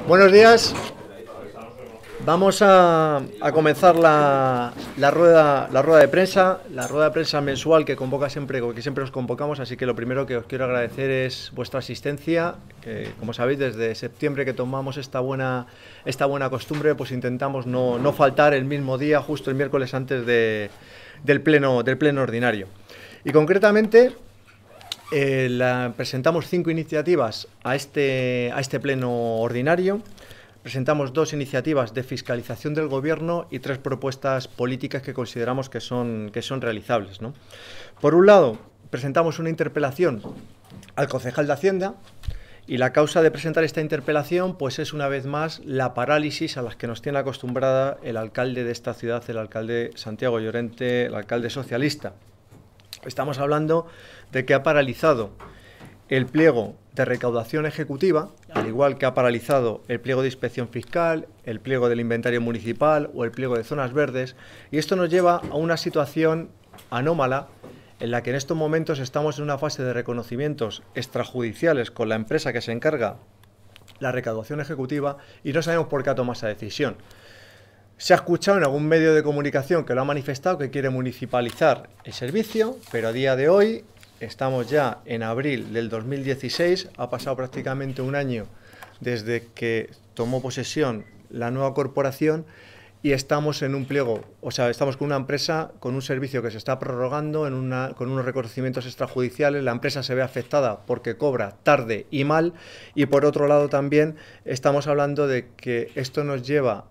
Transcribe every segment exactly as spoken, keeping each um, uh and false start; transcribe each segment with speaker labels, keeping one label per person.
Speaker 1: Buenos días. Vamos a, a comenzar la, la, rueda, la rueda de prensa, la rueda de prensa mensual que convoca siempre, que siempre os convocamos, así que lo primero que os quiero agradecer es vuestra asistencia. Que, como sabéis, desde septiembre que tomamos esta buena, esta buena costumbre, pues intentamos no, no faltar el mismo día, justo el miércoles antes de, del, pleno, del pleno ordinario. Y concretamente eh, la, presentamos cinco iniciativas a este, a este pleno ordinario. Presentamos dos iniciativas de fiscalización del Gobierno y tres propuestas políticas que consideramos que son, que son realizables, ¿no? Por un lado, presentamos una interpelación al concejal de Hacienda y la causa de presentar esta interpelación pues es una vez más la parálisis a las que nos tiene acostumbrada el alcalde de esta ciudad, el alcalde Santiago Llorente, el alcalde socialista. Estamos hablando de que ha paralizado el pliego de recaudación ejecutiva, al igual que ha paralizado el pliego de inspección fiscal, el pliego del inventario municipal o el pliego de zonas verdes, y esto nos lleva a una situación anómala en la que en estos momentos estamos en una fase de reconocimientos extrajudiciales con la empresa que se encarga la recaudación ejecutiva y no sabemos por qué ha tomado esa decisión. Se ha escuchado en algún medio de comunicación que lo ha manifestado que quiere municipalizar el servicio, pero a día de hoy estamos ya en abril del dos mil dieciséis, ha pasado prácticamente un año desde que tomó posesión la nueva corporación y estamos en un pliego, o sea, estamos con una empresa con un servicio que se está prorrogando, en una, con unos reconocimientos extrajudiciales, la empresa se ve afectada porque cobra tarde y mal, y por otro lado también estamos hablando de que esto nos lleva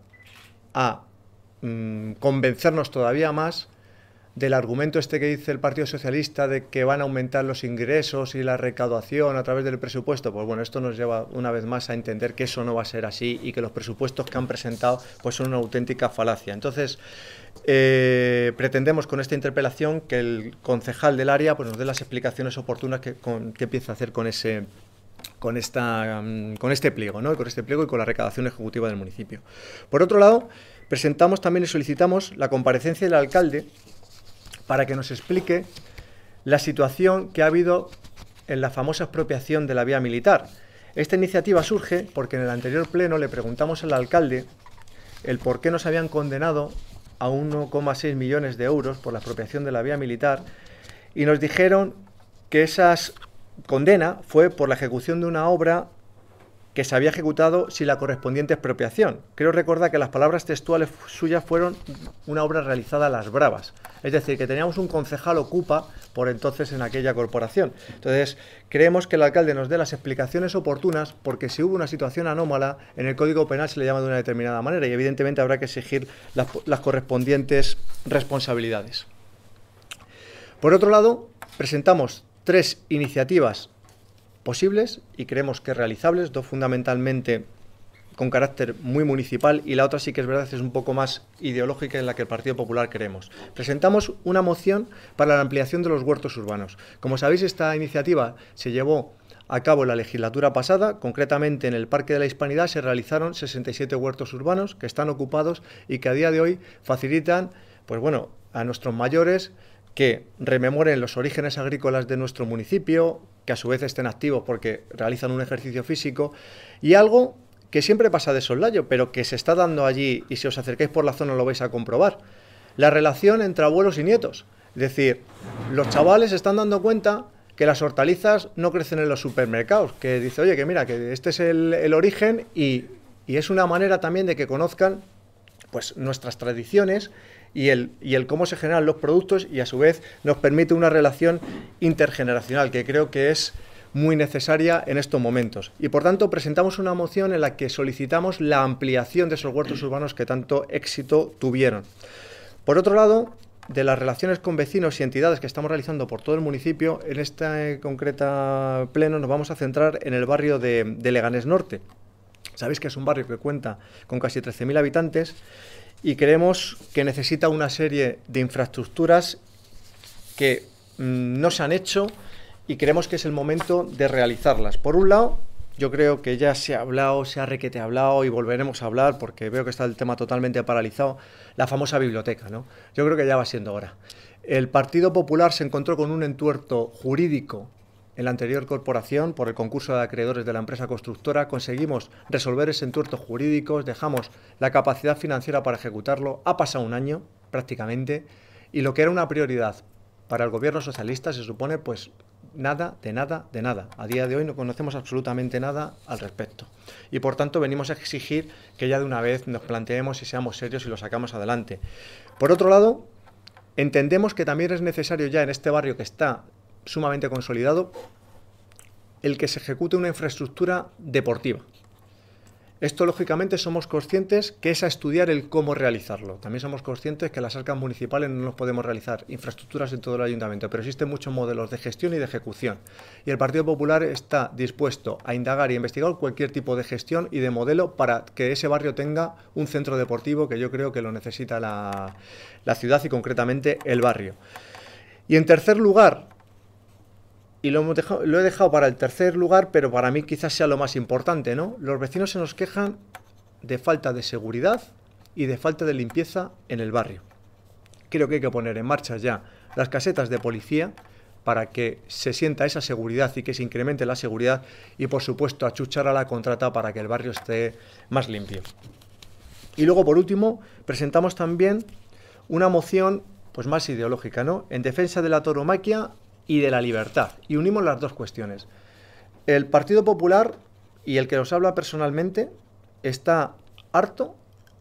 Speaker 1: a mmm, convencernos todavía más del argumento este que dice el Partido Socialista de que van a aumentar los ingresos y la recaudación a través del presupuesto. Pues bueno, esto nos lleva una vez más a entender que eso no va a ser así y que los presupuestos que han presentado pues son una auténtica falacia. Entonces, eh, pretendemos con esta interpelación que el concejal del área pues nos dé las explicaciones oportunas que, con, que empieza a hacer con ese... Con, esta, con este pliego, ¿no? Con este pliego y con la recaudación ejecutiva del municipio. Por otro lado, presentamos también y solicitamos la comparecencia del alcalde para que nos explique la situación que ha habido en la famosa expropiación de la vía militar. Esta iniciativa surge porque en el anterior pleno le preguntamos al alcalde el por qué nos habían condenado a uno coma seis millones de euros por la expropiación de la vía militar y nos dijeron que esa condena fue por la ejecución de una obra que se había ejecutado sin la correspondiente expropiación. Creo recordar que las palabras textuales suyas fueron una obra realizada a las bravas. Es decir, que teníamos un concejal ocupa por entonces en aquella corporación. Entonces, creemos que el alcalde nos dé las explicaciones oportunas porque si hubo una situación anómala, en el Código Penal se le llama de una determinada manera y evidentemente habrá que exigir las, las correspondientes responsabilidades. Por otro lado, presentamos tres iniciativas posibles y creemos que realizables, dos fundamentalmente con carácter muy municipal y la otra sí que es verdad es un poco más ideológica en la que el Partido Popular queremos. Presentamos una moción para la ampliación de los huertos urbanos. Como sabéis, esta iniciativa se llevó a cabo en la legislatura pasada, concretamente en el Parque de la Hispanidad se realizaron sesenta y siete huertos urbanos que están ocupados y que a día de hoy facilitan, pues bueno, a nuestros mayores que rememoren los orígenes agrícolas de nuestro municipio, que a su vez estén activos porque realizan un ejercicio físico y algo que siempre pasa de soslayo, pero que se está dando allí y si os acercáis por la zona lo vais a comprobar. La relación entre abuelos y nietos. Es decir, los chavales se están dando cuenta que las hortalizas no crecen en los supermercados, que dice, oye, que mira, que este es el, el origen y, y es una manera también de que conozcan pues nuestras tradiciones y el, y el cómo se generan los productos y a su vez nos permite una relación intergeneracional que creo que es muy necesaria en estos momentos. Y por tanto presentamos una moción en la que solicitamos la ampliación de esos huertos urbanos que tanto éxito tuvieron. Por otro lado, de las relaciones con vecinos y entidades que estamos realizando por todo el municipio, en este concreto pleno nos vamos a centrar en el barrio de, de Leganés Norte. Sabéis que es un barrio que cuenta con casi trece mil habitantes y creemos que necesita una serie de infraestructuras que mmm, no se han hecho y creemos que es el momento de realizarlas. Por un lado, yo creo que ya se ha hablado, se ha requete hablado y volveremos a hablar porque veo que está el tema totalmente paralizado, la famosa biblioteca, ¿no? Yo creo que ya va siendo hora. El Partido Popular se encontró con un entuerto jurídico en la anterior corporación, por el concurso de acreedores de la empresa constructora, conseguimos resolver ese entuerto jurídico, dejamos la capacidad financiera para ejecutarlo, ha pasado un año prácticamente, y lo que era una prioridad para el gobierno socialista se supone pues nada, de nada, de nada. A día de hoy no conocemos absolutamente nada al respecto. Y por tanto venimos a exigir que ya de una vez nos planteemos y seamos serios y lo sacamos adelante. Por otro lado, entendemos que también es necesario ya en este barrio que está sumamente consolidado el que se ejecute una infraestructura deportiva. Esto, lógicamente, somos conscientes que es a estudiar el cómo realizarlo. También somos conscientes que las arcas municipales no nos podemos realizar infraestructuras en todo el ayuntamiento, pero existen muchos modelos de gestión y de ejecución. Y el Partido Popular está dispuesto a indagar y investigar cualquier tipo de gestión y de modelo para que ese barrio tenga un centro deportivo, que yo creo que lo necesita la, la ciudad y concretamente el barrio. Y en tercer lugar, y lo, hemos dejado, lo he dejado para el tercer lugar, pero para mí quizás sea lo más importante, ¿no? Los vecinos se nos quejan de falta de seguridad y de falta de limpieza en el barrio. Creo que hay que poner en marcha ya las casetas de policía para que se sienta esa seguridad y que se incremente la seguridad y, por supuesto, achuchar a la contrata para que el barrio esté más limpio. Y luego, por último, presentamos también una moción pues más ideológica, ¿no? En defensa de la tauromaquia y de la libertad, y unimos las dos cuestiones. El Partido Popular, y el que os habla personalmente, está harto,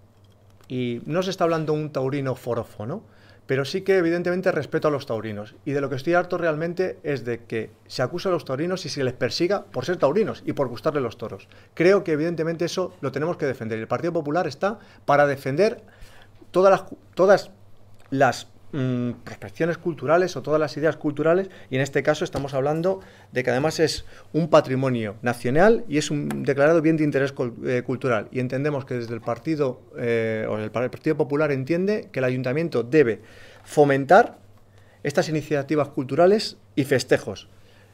Speaker 1: y no se está hablando un taurino forofo, ¿no? Pero sí que evidentemente respeto a los taurinos, y de lo que estoy harto realmente es de que se acusa a los taurinos y se les persiga por ser taurinos y por gustarle los toros. Creo que evidentemente eso lo tenemos que defender, y el Partido Popular está para defender todas las, todas las prospecciones culturales o todas las ideas culturales, y en este caso estamos hablando de que además es un patrimonio nacional y es un declarado bien de interés eh, cultural, y entendemos que desde el partido eh, o el Partido Popular entiende que el ayuntamiento debe fomentar estas iniciativas culturales y festejos.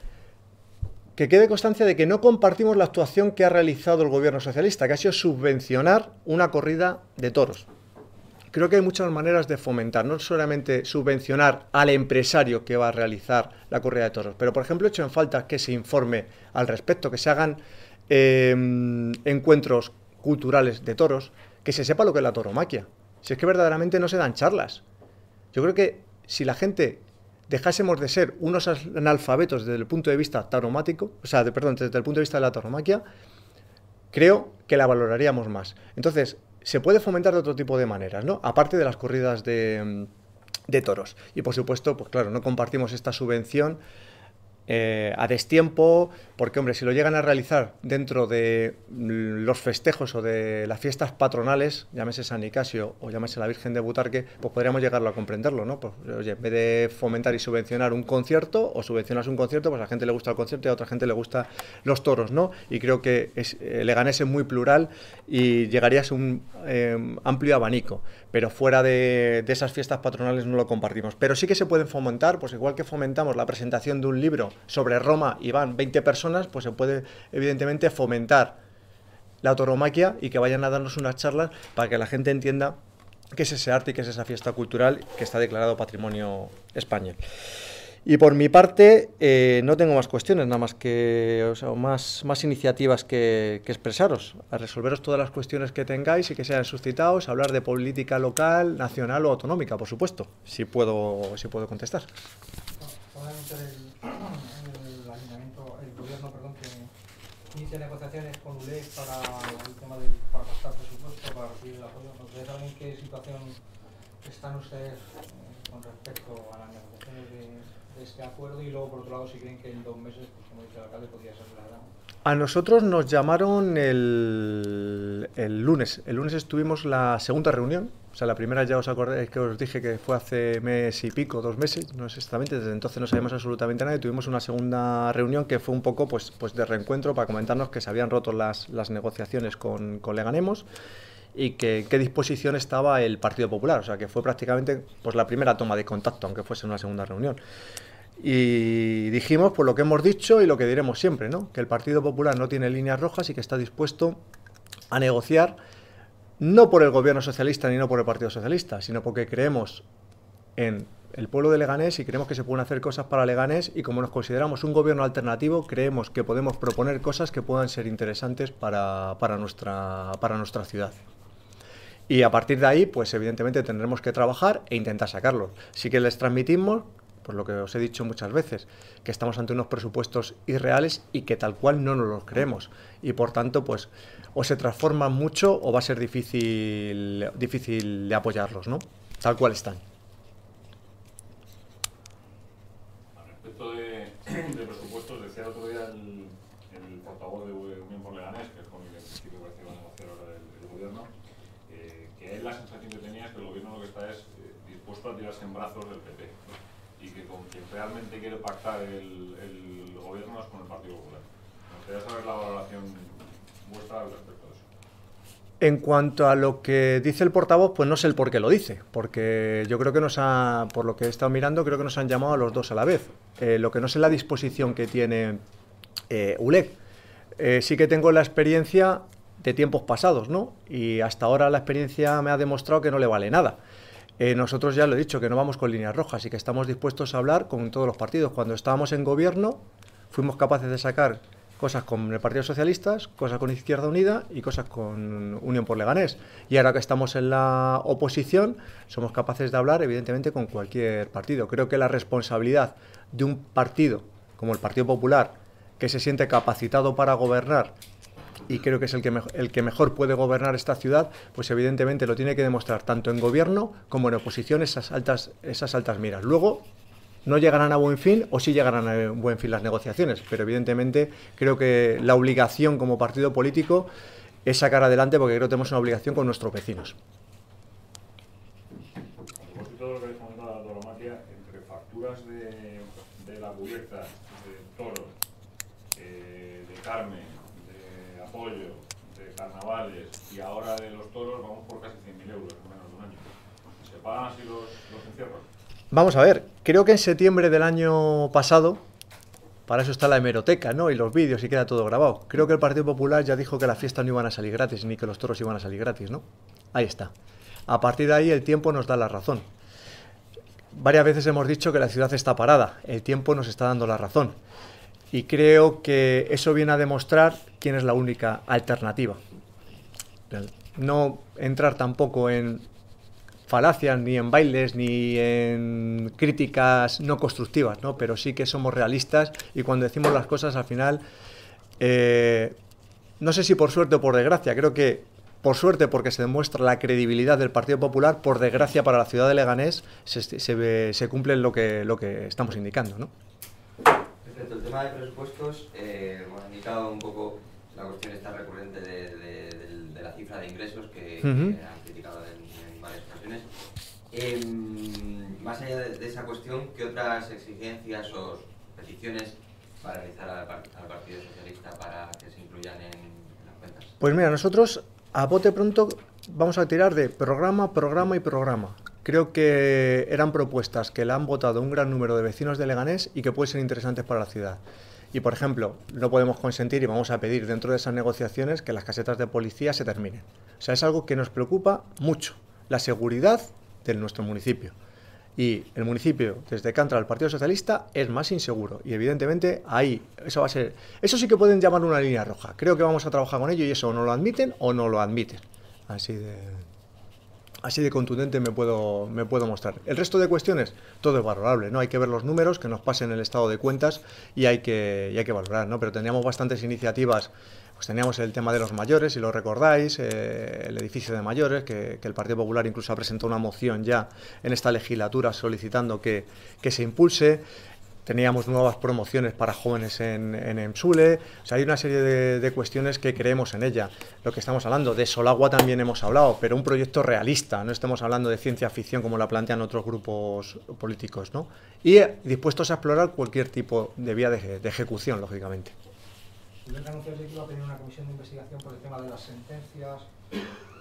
Speaker 1: Que quede constancia de que no compartimos la actuación que ha realizado el gobierno socialista, que ha sido subvencionar una corrida de toros. Creo que hay muchas maneras de fomentar, no solamente subvencionar al empresario que va a realizar la corrida de toros, pero por ejemplo he hecho en falta que se informe al respecto, que se hagan eh, encuentros culturales de toros, que se sepa lo que es la tauromaquia. Si es que verdaderamente no se dan charlas. Yo creo que si la gente dejásemos de ser unos analfabetos desde el punto de vista tauromático, o sea, de, perdón, desde el punto de vista de la tauromaquia, creo que la valoraríamos más. Entonces, se puede fomentar de otro tipo de maneras, ¿no? Aparte de las corridas de, de toros. Y por supuesto, pues claro, no compartimos esta subvención eh, a destiempo, porque hombre, si lo llegan a realizar dentro de los festejos o de las fiestas patronales, llámese San Nicasio o llámese la Virgen de Butarque, pues podríamos llegarlo a comprenderlo, ¿no? Pues oye, en vez de fomentar y subvencionar un concierto, o subvencionas un concierto, pues a la gente le gusta el concierto y a otra gente le gustan los toros, ¿no? Y creo que es, eh, Leganés es muy plural y llegarías a un eh, amplio abanico, pero fuera de, de esas fiestas patronales no lo compartimos. Pero sí que se pueden fomentar, pues igual que fomentamos la presentación de un libro sobre Roma y van veinte personas, pues se puede evidentemente fomentar la tauromaquia y que vayan a darnos unas charlas para que la gente entienda qué es ese arte y qué es esa fiesta cultural que está declarado Patrimonio Español. Y por mi parte eh, no tengo más cuestiones, nada más que o sea, más, más iniciativas que, que expresaros, a resolveros todas las cuestiones que tengáis y que sean suscitados, hablar de política local, nacional o autonómica, por supuesto, si puedo, si puedo contestar.
Speaker 2: Obviamente el, el ayuntamiento, el gobierno, perdón, que inicia negociaciones con U L E C para el tema del para gastar presupuesto, para recibir el apoyo. ¿Nos gustaría saber en qué situación están ustedes eh, con respecto a las negociaciones de, de este acuerdo? Y luego, por otro lado, si creen que en dos meses, pues como dice el alcalde, podría ser la gran.
Speaker 1: A nosotros nos llamaron el, el lunes. El lunes estuvimos la segunda reunión. O sea, la primera ya os acordáis que os dije que fue hace mes y pico, dos meses, no sé exactamente, desde entonces no sabíamos absolutamente nada y tuvimos una segunda reunión que fue un poco pues, pues de reencuentro para comentarnos que se habían roto las, las negociaciones con, con Leganemos y que qué disposición estaba el Partido Popular. O sea, que fue prácticamente pues, la primera toma de contacto, aunque fuese una segunda reunión. Y dijimos pues lo que hemos dicho y lo que diremos siempre, ¿no? Que el Partido Popular no tiene líneas rojas y que está dispuesto a negociar, no por el gobierno socialista ni no por el Partido Socialista, sino porque creemos en el pueblo de Leganés y creemos que se pueden hacer cosas para Leganés, y como nos consideramos un gobierno alternativo, creemos que podemos proponer cosas que puedan ser interesantes para, para, nuestra, para nuestra ciudad. Y a partir de ahí, pues evidentemente tendremos que trabajar e intentar sacarlos. Sí que les transmitimos, por lo que os he dicho muchas veces, que estamos ante unos presupuestos irreales y que tal cual no nos los creemos. Y por tanto, pues o se transforman mucho o va a ser difícil, difícil de apoyarlos, ¿no? Tal cual están.
Speaker 3: De, de presupuestos, decía el otro día el, el portavoz de Unión por Leganés, que es con el que en principio parece que va a negociar ahora el, el gobierno, eh, que él la sensación que tenía es que el gobierno lo que está es eh, dispuesto a tirarse en brazos del P P, y que con quien realmente quiere pactar el, el gobierno es con el Partido Popular. Me gustaría saber la valoración vuestra al respecto de eso.
Speaker 1: En cuanto a lo que dice el portavoz, pues no sé el por qué lo dice, porque yo creo que nos ha, por lo que he estado mirando, creo que nos han llamado a los dos a la vez. Eh, lo que no sé es la disposición que tiene eh, U L E G. Eh, sí que tengo la experiencia de tiempos pasados, ¿no? Y hasta ahora la experiencia me ha demostrado que no le vale nada. Eh, nosotros ya lo he dicho, que no vamos con líneas rojas y que estamos dispuestos a hablar con todos los partidos. Cuando estábamos en gobierno, fuimos capaces de sacar cosas con el Partido Socialista, cosas con Izquierda Unida y cosas con Unión por Leganés. Y ahora que estamos en la oposición, somos capaces de hablar, evidentemente, con cualquier partido. Creo que la responsabilidad de un partido como el Partido Popular, que se siente capacitado para gobernar, y creo que es el que, el que mejor puede gobernar esta ciudad, pues evidentemente lo tiene que demostrar tanto en gobierno como en oposición, esas altas, esas altas miras. Luego, no llegarán a buen fin, o sí llegarán a buen fin las negociaciones, pero evidentemente creo que la obligación como partido político es sacar adelante, porque creo que tenemos una obligación con nuestros vecinos.
Speaker 3: A propósito de lo que comentaba la tauromaquia, entre facturas de, de la cubierta, de toros, eh, de Carmen, de apoyo, de carnavales y ahora de los toros, vamos por casi cien mil euros en menos de un año. ¿Se pagan así los, los encierros?
Speaker 1: Vamos a ver, creo que en septiembre del año pasado, para eso está la hemeroteca, ¿no? Y los vídeos, y queda todo grabado. Creo que el Partido Popular ya dijo que las fiestas no iban a salir gratis, ni que los toros iban a salir gratis, ¿no? Ahí está. A partir de ahí el tiempo nos da la razón. Varias veces hemos dicho que la ciudad está parada, el tiempo nos está dando la razón. Y creo que eso viene a demostrar quién es la única alternativa. No entrar tampoco en falacias, ni en bailes, ni en críticas no constructivas, ¿no? Pero sí que somos realistas, y cuando decimos las cosas al final, eh, no sé si por suerte o por desgracia, creo que por suerte porque se demuestra la credibilidad del Partido Popular, por desgracia para la ciudad de Leganés se, se, se cumple lo que, lo que estamos indicando, ¿no?
Speaker 4: Respecto al tema de presupuestos, eh, hemos indicado un poco la cuestión esta recurrente de, de, de, de la cifra de ingresos que, uh-huh. que han criticado en, en varias ocasiones. Eh, más allá de, de esa cuestión, ¿qué otras exigencias o peticiones va a realizar al, al Partido Socialista para que se incluyan en, en las cuentas?
Speaker 1: Pues mira, nosotros a bote pronto vamos a tirar de programa, programa y programa. Creo que eran propuestas que la han votado un gran número de vecinos de Leganés y que pueden ser interesantes para la ciudad. Y, por ejemplo, no podemos consentir y vamos a pedir dentro de esas negociaciones que las casetas de policía se terminen. O sea, es algo que nos preocupa mucho, la seguridad de nuestro municipio. Y el municipio, desde que entra el Partido Socialista, es más inseguro. Y, evidentemente, ahí, eso va a ser... Eso sí que pueden llamar una línea roja. Creo que vamos a trabajar con ello y eso o no lo admiten o no lo admiten. Así de... Así de contundente me puedo, me puedo mostrar. El resto de cuestiones, todo es valorable, ¿no? Hay que ver los números, que nos pasen el estado de cuentas y hay que, y hay que valorar, ¿no? Pero teníamos bastantes iniciativas, pues teníamos el tema de los mayores, si lo recordáis, eh, el edificio de mayores, que, que el Partido Popular incluso ha presentado una moción ya en esta legislatura solicitando que, que se impulse. Teníamos nuevas promociones para jóvenes en, en EMSULE. O sea, hay una serie de, de cuestiones que creemos en ella. Lo que estamos hablando, de Solagua también hemos hablado, pero un proyecto realista. No estamos hablando de ciencia ficción como la plantean otros grupos políticos, ¿no? Y dispuestos a explorar cualquier tipo de vía de, de ejecución, lógicamente.
Speaker 2: Yo les anuncié que iba a tener una comisión de investigación por el tema de las sentencias, eh,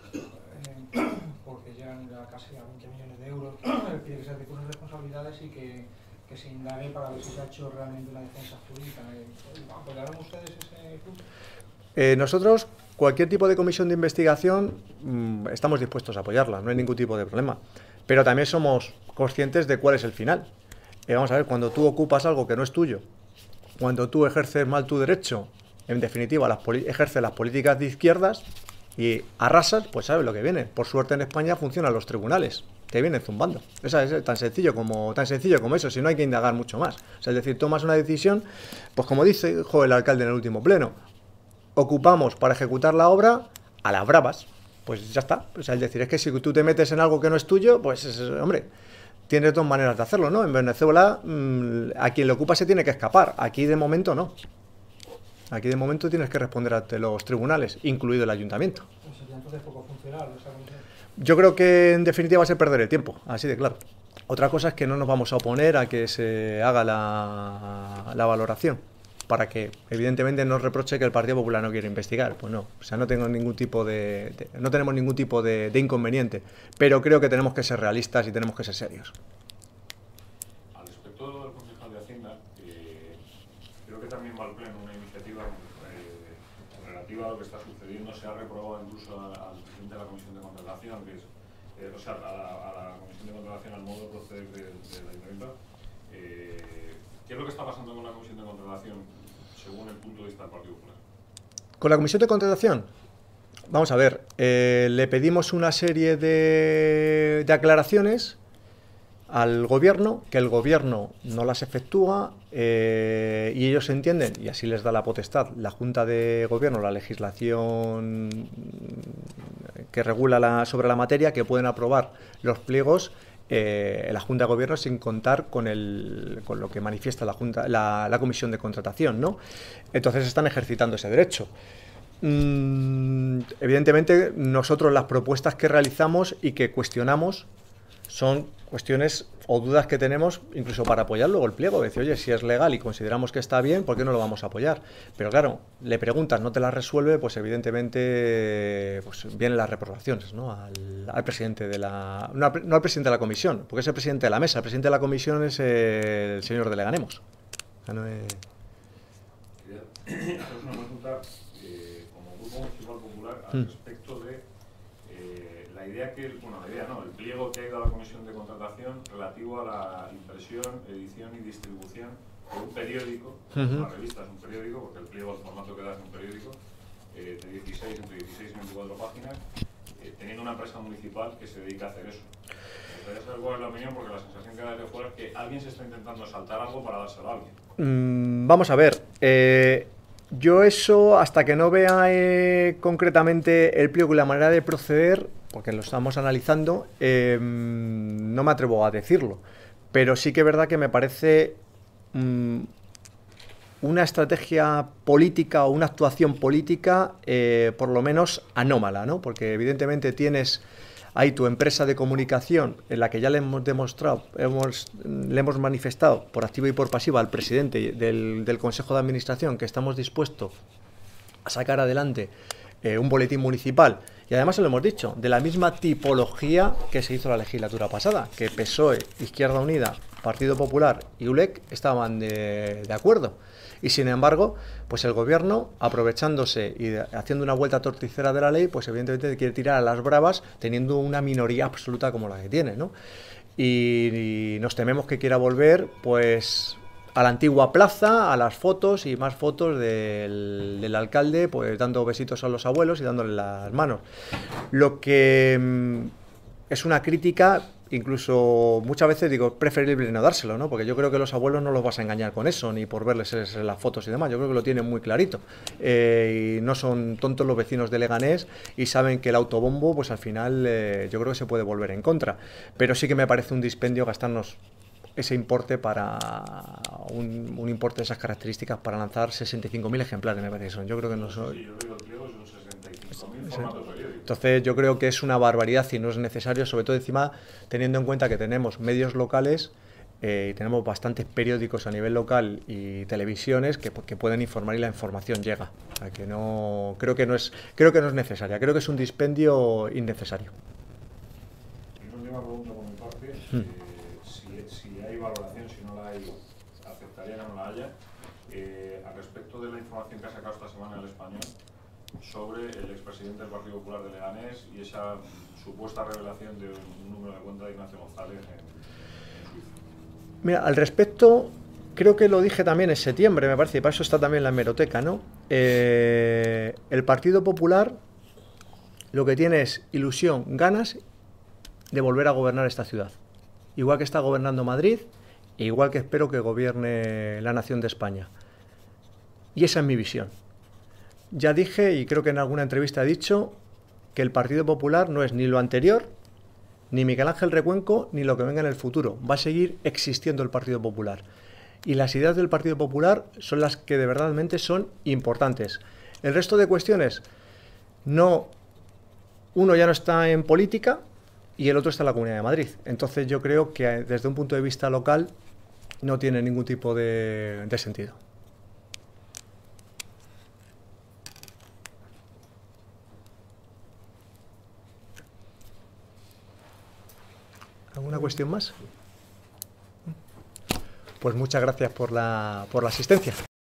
Speaker 2: porque llegan ya casi a veinte millones de euros. Tiene que ser de sus responsabilidades y que... que se indague para ver si se ha hecho realmente una defensa jurídica. ¿Apoyaron ustedes ese punto?
Speaker 1: Eh, nosotros, cualquier tipo de comisión de investigación, mmm, estamos dispuestos a apoyarla, no hay ningún tipo de problema. pero también somos conscientes de cuál es el final. Eh, vamos a ver, cuando tú ocupas algo que no es tuyo, cuando tú ejerces mal tu derecho, en definitiva, las ejerces las políticas de izquierdas y arrasas, pues sabes lo que viene. Por suerte en España funcionan los tribunales, te vienen zumbando. Eso es tan sencillo como tan sencillo como eso, si no hay que indagar mucho más. O sea, es decir, tomas una decisión, pues como dice jo, el alcalde en el último pleno, ocupamos para ejecutar la obra a las bravas, pues ya está. O sea, es decir, es que si tú te metes en algo que no es tuyo, pues, es, hombre, tienes dos maneras de hacerlo, ¿no? En Venezuela, mmm, a quien le ocupa se tiene que escapar, aquí de momento no. Aquí de momento tienes que responder ante los tribunales, incluido el ayuntamiento.
Speaker 2: Pues sería entonces poco funcional esa comisión.
Speaker 1: Yo creo que en definitiva va a ser perder el tiempo, así de claro. Otra cosa es que no nos vamos a oponer a que se haga la, la valoración, para que evidentemente no reproche que el Partido Popular no quiere investigar. Pues no, o sea, no tengo ningún tipo de, de no tenemos ningún tipo de, de inconveniente, pero creo que tenemos que ser realistas y tenemos que ser serios.
Speaker 3: Al respecto del concejal de Hacienda, eh, creo que también va al pleno una iniciativa eh, relativa a lo que está sucediendo. Se ha reprobado incluso al, al presidente de la Comisión de Contratación, que es, eh, o sea, a la, a la Comisión de Contratación, al modo de proceder del de, de Ayuntamiento. Eh, ¿Qué es lo que está pasando con la Comisión de Contratación según el punto de vista del Partido Popular?
Speaker 1: Con la Comisión de Contratación, vamos a ver, eh, le pedimos una serie de, de aclaraciones al Gobierno, que el Gobierno no las efectúa eh, y ellos entienden, y así les da la potestad, la Junta de Gobierno, la legislación que regula la, sobre la materia, que pueden aprobar los pliegos eh, en la Junta de Gobierno sin contar con, el, con lo que manifiesta la, Junta, la, la Comisión de Contratación, ¿no? Entonces están ejercitando ese derecho. Mm, evidentemente, nosotros las propuestas que realizamos y que cuestionamos son cuestiones o dudas que tenemos incluso para apoyar luego el pliego. Decir, oye, si es legal y consideramos que está bien, ¿por qué no lo vamos a apoyar? Pero claro, le preguntas, no te las resuelve, pues evidentemente pues vienen las reprobaciones, ¿no? al, al presidente de la... No al, no al presidente de la comisión, porque es el presidente de la mesa. El presidente de la comisión es el señor de Leganemos. O sea, no es...
Speaker 3: Quería haceros una consulta eh, como Grupo Municipal Popular al
Speaker 1: Mm.
Speaker 3: respecto de eh, la idea que, bueno, la idea no, el pliego que ha ido a la Comisión de Contratación relativo a la impresión, edición y distribución de un periódico.
Speaker 1: Ujú.
Speaker 3: La revista es un periódico, porque el pliego, el formato que da es un periódico, eh, de dieciséis, entre dieciséis y veinticuatro páginas, eh, teniendo una empresa municipal que se dedica a hacer eso. Me gustaría saber cuál es la opinión, porque la sensación que da desde fuera es que alguien se está intentando saltar algo para dárselo a alguien.
Speaker 1: Mm, vamos a ver, eh, yo eso, hasta que no vea eh, concretamente el pliego y la manera de proceder, porque lo estamos analizando, eh, no me atrevo a decirlo. Pero sí que es verdad que me parece mm, una estrategia política o una actuación política, eh, por lo menos anómala, ¿no? Porque evidentemente tienes ahí tu empresa de comunicación en la que ya le hemos demostrado, hemos, le hemos manifestado por activa y por pasiva al presidente del, del Consejo de Administración que estamos dispuestos a sacar adelante eh, un boletín municipal, y además se lo hemos dicho, de la misma tipología que se hizo la legislatura pasada, que P S O E, Izquierda Unida, Partido Popular y U L E C estaban de, de acuerdo. Y sin embargo, pues el gobierno, aprovechándose y de, haciendo una vuelta torticera de la ley, pues evidentemente quiere tirar a las bravas teniendo una minoría absoluta como la que tiene, ¿no? Y, y nos tememos que quiera volver, pues, a la antigua plaza, a las fotos y más fotos del, del alcalde, pues dando besitos a los abuelos y dándole las manos. Lo que mmm, es una crítica. Incluso muchas veces digo, es preferible no dárselo, ¿no? Porque yo creo que los abuelos no los vas a engañar con eso, ni por verles las fotos y demás. Yo creo que lo tienen muy clarito. Eh, y no son tontos los vecinos de Leganés y saben que el autobombo, pues al final, eh, yo creo que se puede volver en contra. Pero sí que me parece un dispendio gastarnos ese importe para un, un importe de esas características para lanzar sesenta y cinco mil ejemplares, me parece que son. Yo creo que no son...
Speaker 3: Sí, yo digo el pliego son sesenta y cinco mil formatos periódicos.
Speaker 1: Entonces yo creo que es una barbaridad y no es necesario, sobre todo encima teniendo en cuenta que tenemos medios locales eh, y tenemos bastantes periódicos a nivel local y televisiones que, que pueden informar y la información llega. O sea, que no, creo que no es, creo que no es necesaria, creo que es un dispendio innecesario.
Speaker 3: Y una última pregunta por mi parte,
Speaker 1: Hmm.
Speaker 3: eh, si, si hay valoración, si no la hay, aceptaría que no la haya, eh, al respecto de la información que ha sacado esta semana el Español sobre el expresidente del Partido Popular de Leganés y esa supuesta revelación de un número de cuenta de Ignacio González en, en Suiza.
Speaker 1: Mira, al respecto, creo que lo dije también en septiembre, me parece, y para eso está también la hemeroteca, ¿no? Eh, el Partido Popular lo que tiene es ilusión, ganas de volver a gobernar esta ciudad. Igual que está gobernando Madrid, e igual que espero que gobierne la nación de España. Y esa es mi visión. Ya dije, y creo que en alguna entrevista he dicho, que el Partido Popular no es ni lo anterior, ni Miguel Ángel Recuenco, ni lo que venga en el futuro. Va a seguir existiendo el Partido Popular. Y las ideas del Partido Popular son las que de verdadmente son importantes. El resto de cuestiones, no, uno ya no está en política y el otro está en la Comunidad de Madrid. Entonces yo creo que desde un punto de vista local no tiene ningún tipo de, de sentido. ¿Alguna cuestión más? Pues muchas gracias por la, por la asistencia.